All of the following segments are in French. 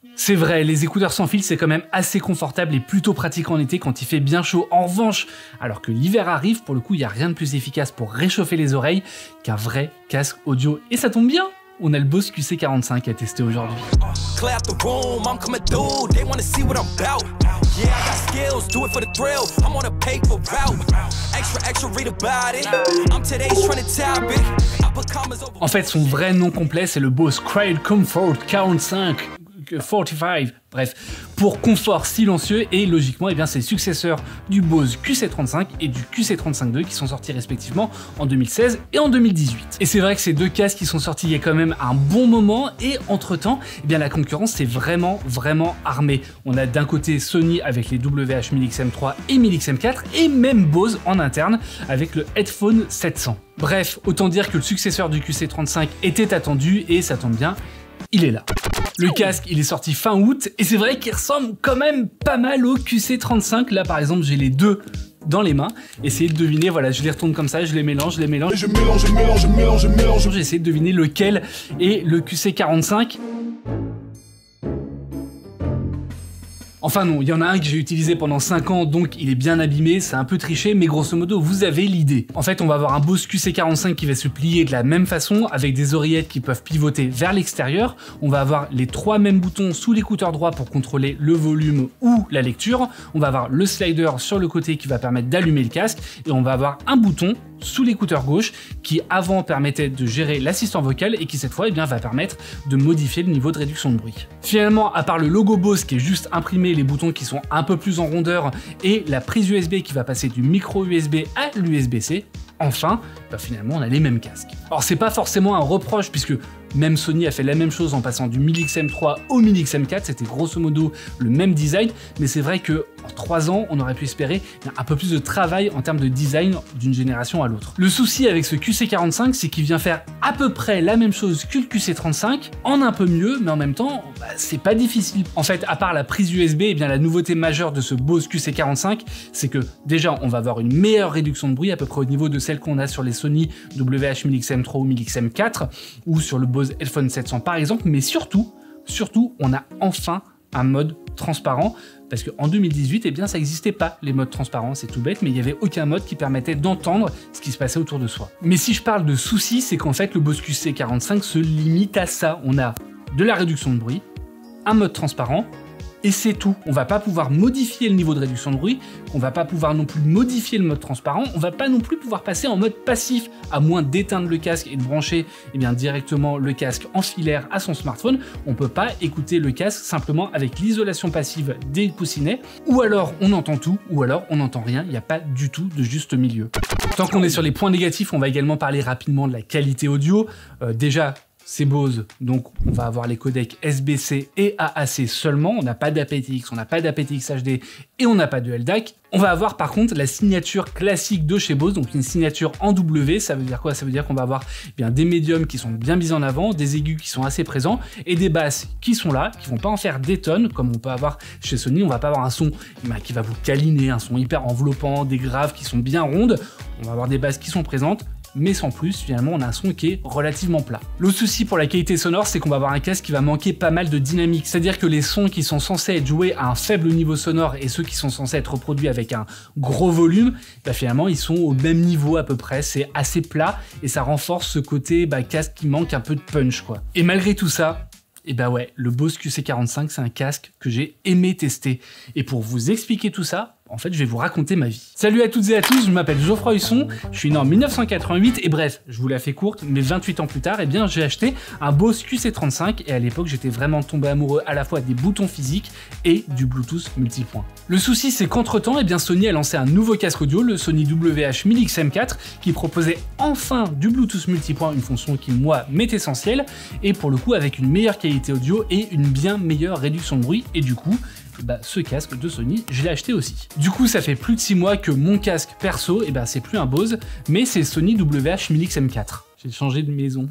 C'est vrai, les écouteurs sans fil c'est quand même assez confortable et plutôt pratique en été quand il fait bien chaud. En revanche, alors que l'hiver arrive, pour le coup il n'y a rien de plus efficace pour réchauffer les oreilles qu'un vrai casque audio. Et ça tombe bien, on a le Bose QC45 à tester aujourd'hui. En fait, son vrai nom complet c'est le Bose Quiet Comfort 45. Bref, pour confort silencieux et logiquement, eh bien, c'est le successeur du Bose QC35 et du QC35 II qui sont sortis respectivement en 2016 et en 2018. Et c'est vrai que ces deux casques qui sont sortis il y a quand même un bon moment et entre-temps, eh bien, la concurrence s'est vraiment armée. On a d'un côté Sony avec les WH-1000XM3 et 1000XM4 et même Bose en interne avec le Headphone 700. Bref, autant dire que le successeur du QC35 était attendu et ça tombe bien, il est là. Le casque, il est sorti fin août et c'est vrai qu'il ressemble quand même pas mal au QC35. Là, par exemple, j'ai les deux dans les mains. Essayez de deviner, voilà, je les retourne comme ça, je les mélange. Je mélange. J'ai essayé de deviner lequel est le QC45. Enfin non, il y en a un que j'ai utilisé pendant 5 ans, donc il est bien abîmé, c'est un peu triché, mais grosso modo, vous avez l'idée. En fait, on va avoir un Bose QC45 qui va se plier de la même façon, avec des oreillettes qui peuvent pivoter vers l'extérieur. On va avoir les 3 mêmes boutons sous l'écouteur droit pour contrôler le volume ou la lecture. On va avoir le slider sur le côté qui va permettre d'allumer le casque, et on va avoir un bouton sous l'écouteur gauche qui avant permettait de gérer l'assistant vocal et qui cette fois va permettre de modifier le niveau de réduction de bruit. Finalement, à part le logo Bose qui est juste imprimé, les boutons qui sont un peu plus en rondeur et la prise USB qui va passer du micro USB à l'USB-C, enfin, finalement on a les mêmes casques. Alors c'est pas forcément un reproche puisque même Sony a fait la même chose en passant du 1000XM3 au 1000XM4, c'était grosso modo le même design, mais c'est vrai que en 3 ans, on aurait pu espérer un peu plus de travail en termes de design d'une génération à l'autre. Le souci avec ce QC45, c'est qu'il vient faire à peu près la même chose que le QC35, en un peu mieux, mais en même temps, c'est pas difficile. En fait, à part la prise USB, la nouveauté majeure de ce Bose QC45, c'est que déjà, on va avoir une meilleure réduction de bruit, à peu près au niveau de celle qu'on a sur les Sony WH-1000XM3 ou 1000XM4, ou sur le Bose Headphone 700 par exemple, mais surtout, on a enfin un mode transparent, parce qu'en 2018, ça n'existait pas, les modes transparents, c'est tout bête, mais il n'y avait aucun mode qui permettait d'entendre ce qui se passait autour de soi. Mais si je parle de soucis, c'est qu'en fait, le Bose QC45 se limite à ça. On a de la réduction de bruit, un mode transparent, et c'est tout. On va pas pouvoir modifier le niveau de réduction de bruit, on va pas pouvoir non plus modifier le mode transparent, on va pas non plus pouvoir passer en mode passif, à moins d'éteindre le casque et de brancher directement le casque en filaire à son smartphone. On peut pas écouter le casque simplement avec l'isolation passive des coussinets, ou alors on entend tout, ou alors on n'entend rien, il n'y a pas du tout de juste milieu. Tant qu'on est sur les points négatifs, on va également parler rapidement de la qualité audio. Déjà, c'est Bose, donc on va avoir les codecs SBC et AAC seulement, on n'a pas d'aptX, on n'a pas d'aptX HD et on n'a pas de LDAC. On va avoir par contre la signature classique de chez Bose, donc une signature en W. Ça veut dire quoi? Ça veut dire qu'on va avoir des médiums qui sont bien mis en avant, des aigus qui sont assez présents et des basses qui sont là, qui vont pas en faire des tonnes comme on peut avoir chez Sony. On va pas avoir un son qui va vous câliner, un son hyper enveloppant, des graves qui sont bien rondes. On va avoir des basses qui sont présentes, mais sans plus, finalement, on a un son qui est relativement plat. Le souci pour la qualité sonore, c'est qu'on va avoir un casque qui va manquer pas mal de dynamique, c'est-à-dire que les sons qui sont censés être joués à un faible niveau sonore et ceux qui sont censés être reproduits avec un gros volume, finalement, ils sont au même niveau à peu près, c'est assez plat et ça renforce ce côté casque qui manque un peu de punch, quoi. Et malgré tout ça, le Bose QC45, c'est un casque que j'ai aimé tester. Et pour vous expliquer tout ça, en fait, je vais vous raconter ma vie. Salut à toutes et à tous, je m'appelle Geoffroy Husson, je suis né en 1988 et bref, je vous la fais courte, mais 28 ans plus tard, j'ai acheté un Bose QC35 et à l'époque, j'étais vraiment tombé amoureux à la fois des boutons physiques et du Bluetooth multipoint. Le souci, c'est qu'entre-temps, Sony a lancé un nouveau casque audio, le Sony WH-1000XM4, qui proposait enfin du Bluetooth multipoint, une fonction qui, moi, m'est essentielle, et pour le coup, avec une meilleure qualité audio et une bien meilleure réduction de bruit, et du coup, ce casque de Sony, je l'ai acheté aussi. Du coup, ça fait plus de 6 mois que mon casque perso, c'est plus un Bose, mais c'est Sony WH-1000XM4. J'ai changé de maison.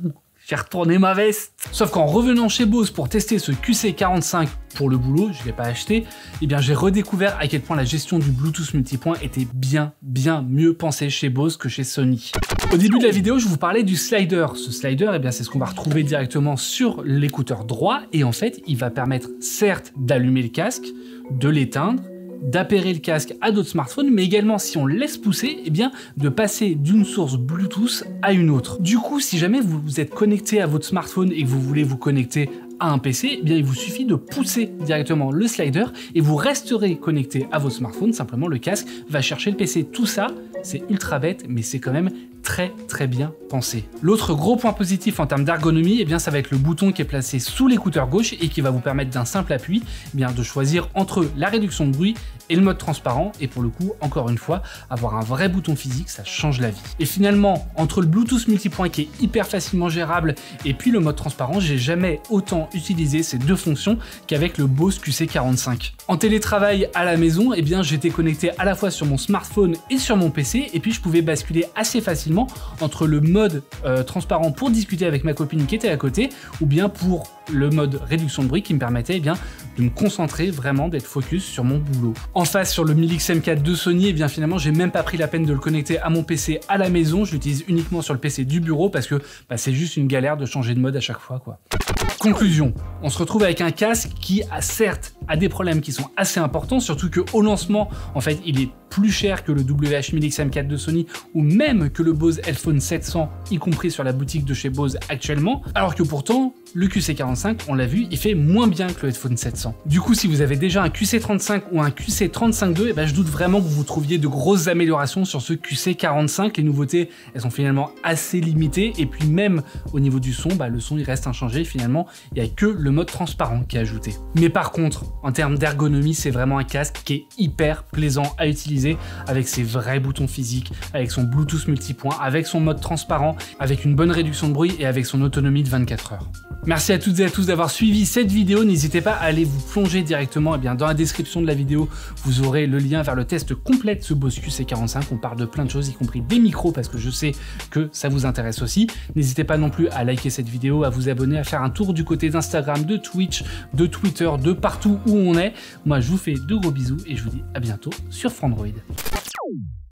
faire tourner ma veste. Sauf qu'en revenant chez Bose pour tester ce QC45 pour le boulot, je ne l'ai pas acheté, eh bien j'ai redécouvert à quel point la gestion du Bluetooth multipoint était bien mieux pensée chez Bose que chez Sony. Au début de la vidéo, je vous parlais du slider. Ce slider, eh bien c'est ce qu'on va retrouver directement sur l'écouteur droit et en fait, il va permettre certes d'allumer le casque, de l'éteindre, d'appairer le casque à d'autres smartphones, mais également si on laisse pousser, eh bien, de passer d'une source Bluetooth à une autre. Du coup, si jamais vous êtes connecté à votre smartphone et que vous voulez vous connecter à un PC, eh bien, il vous suffit de pousser directement le slider et vous resterez connecté à votre smartphone. Simplement, le casque va chercher le PC. Tout ça, c'est ultra bête, mais c'est quand même très bien pensé. L'autre gros point positif en termes d'ergonomie, eh bien, ça va être le bouton qui est placé sous l'écouteur gauche et qui va vous permettre d'un simple appui, eh bien, de choisir entre la réduction de bruit et le mode transparent. Et pour le coup, encore une fois, avoir un vrai bouton physique, ça change la vie. Et finalement, entre le Bluetooth multipoint qui est hyper facilement gérable et puis le mode transparent, j'ai jamais autant utilisé ces deux fonctions qu'avec le Bose QC45. En télétravail à la maison, eh bien, j'étais connecté à la fois sur mon smartphone et sur mon PC et puis je pouvais basculer assez facilement entre le mode transparent pour discuter avec ma copine qui était à côté ou bien pour le mode réduction de bruit qui me permettait de me concentrer vraiment, d'être focus sur mon boulot. En face, sur le Mil-X M4 de Sony, eh bien finalement j'ai même pas pris la peine de le connecter à mon PC à la maison, je l'utilise uniquement sur le PC du bureau parce que c'est juste une galère de changer de mode à chaque fois, quoi. Conclusion, on se retrouve avec un casque qui certes a des problèmes qui sont assez importants, surtout qu'au lancement, en fait, il est plus cher que le WH Mil-X M4 de Sony ou même que le Bose Headphone 700, y compris sur la boutique de chez Bose actuellement, alors que pourtant, le QC45, on l'a vu, il fait moins bien que le Headphone 700. Du coup, si vous avez déjà un QC35 ou un QC35-2, eh ben, je doute vraiment que vous trouviez de grosses améliorations sur ce QC45. Les nouveautés, elles sont finalement assez limitées. Et puis même au niveau du son, le son il reste inchangé. Finalement, il n'y a que le mode transparent qui est ajouté. Mais par contre, en termes d'ergonomie, c'est vraiment un casque qui est hyper plaisant à utiliser avec ses vrais boutons physiques, avec son Bluetooth multipoint, avec son mode transparent, avec une bonne réduction de bruit et avec son autonomie de 24 heures. Merci à toutes et à tous d'avoir suivi cette vidéo. N'hésitez pas à aller vous plonger directement dans la description de la vidéo. Vous aurez le lien vers le test complet de ce Bose QC45. On parle de plein de choses, y compris des micros, parce que je sais que ça vous intéresse aussi. N'hésitez pas non plus à liker cette vidéo, à vous abonner, à faire un tour du côté d'Instagram, de Twitch, de Twitter, de partout où on est. Moi, je vous fais de gros bisous et je vous dis à bientôt sur Frandroid.